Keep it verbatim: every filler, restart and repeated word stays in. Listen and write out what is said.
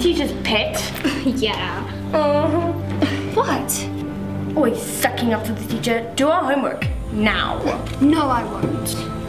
teacher's pet? Yeah. Uh-huh. What? Always sucking up to the teacher. Do our homework now. No, I won't.